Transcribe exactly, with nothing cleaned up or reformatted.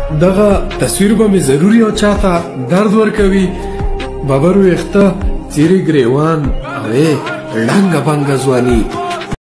دغه تصویر به مې ضروري او چاته درد ورکوي. ببر ویښته څیرې ګریوان اوې ړنګه بنګه ځواني